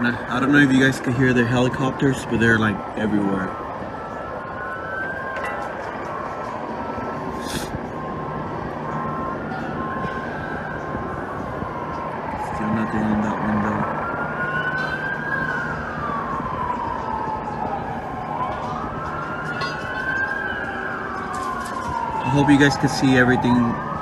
I don't know if you guys can hear the helicopters, but they're like everywhere. Still nothing in that window. I hope you guys can see everything